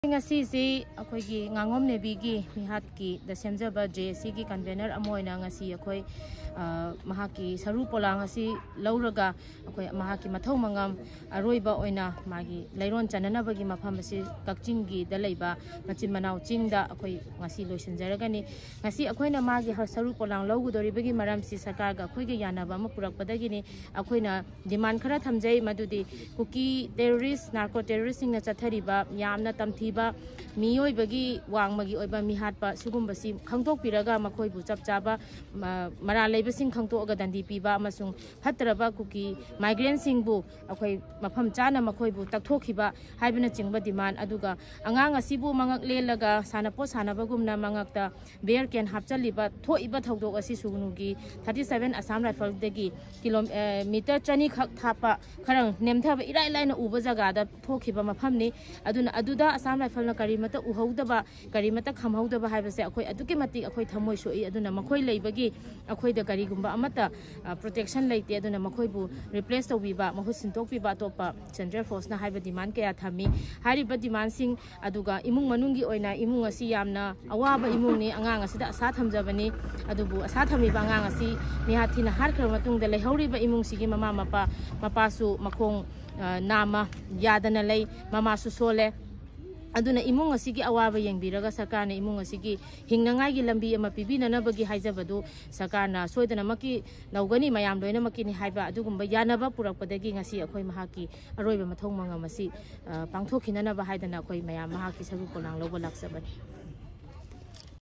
ngasi akhoi ngangom nebi gi mihat ki da semjaba JC gi convener amoina ngasi akhoi mahaki saru polang asi lauraga akhoi mahaki mathau mangam aroiba oina magi leiron chanana bagi mafam asi kakching gi da leiba machin manau chingda akhoi ngasi loisinjaragani ngasi akhoi na magi saru polang logudori bagi maram si sarkar ga akhoi gi yanaba ma purak padagini akhoi na demand khara thamjai madudi kuki terrorist narco terrorist sing na chathariba yamna tamthi मियोई बगी वांग मगी ओइबा मिहात पा सुगुम बसी खंगतोक पिरगा मखोई बु चप चाबा मरा लेबा सिंग खंगतोक दंदी पीबा अमसुंग फतरबा cookie migrant सिंग बु अखोई मफम चाना मखोई बु तकथोखिबा हाइबना चिंगबा डिमांड अदुगा अंगांग असिबु मंगक लेलगा सानापो सानाबगुमना मंगकता बेयर कैन हापचलिबा थोइबा थौदोक असि सुगुनुगी 37 असम राइफल देगी किलोमीटर चनी खक थापा खरंग नेमथाबा इराइ लाइना उबा जगादा थोखिबा मफमनी अदुना अदुदा असम राइफल ना करीमत उहौदबा करीमत खमहौदबा हाइबसे अखोई अदुके मति अखोई थमोय सोई अदुना मखोई लेबगी अखोई द करीगुंबा अमता प्रोटेक्शन लेते अदुना मखोइबु रिप्लेस तौबिबा महु सिंतोकबिबा तोपा सेंट्रल फोर्स ना हाइबा डिमांड कया थामी हारिबा डिमांड सिंग अदुगा इमुंग मनुंगी ओइना इमुंग असि यामना अवाबा इमुंगनी अंगांग असिदा असा थमजबनी अदुबु असा थमिबा अंगांग असि निहाथिना हारखर मतुंगदा लेहौरिबा इमुंग सिगी ममा मपासु मखोंग नामा यादना लei ममासु सोले अदुना इमुंग असिगी अवाबा यंगबिरगा सरकारना इमुंग असिगी हिंगनांगाई लंबी अमा पिबिननबगी हाइजबदु सरकारना सोयदनमकी लौगनी मयाम लोइनमकी नि हाइबा अदुगुंबा यानबा पुरकपदगी ngasi अखोई महाकी अरोइबा मथौंग मंगम असि पांथोखिननबा हाइदना अखोई मयाम महाकी सगु कोलांग लौबा लाक्सबनी।